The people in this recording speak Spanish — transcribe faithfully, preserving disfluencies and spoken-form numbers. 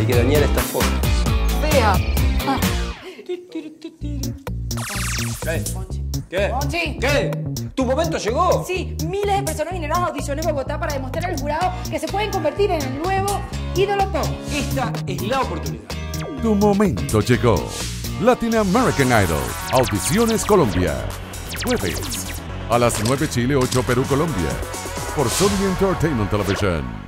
Hay que dañar estas fotos. Fea. Ah. ¿Qué? ¿Qué? Monchi. ¿Qué? ¿Tu momento llegó? Sí, miles de personas vinieron a audiciones en Bogotá para demostrar al jurado que se pueden convertir en el nuevo ídolo pop. Esta es la oportunidad. Tu momento llegó. Latin American Idol. Audiciones Colombia. Jueves. A las nueve Chile, ocho Perú, Colombia. Por Sony Entertainment Television.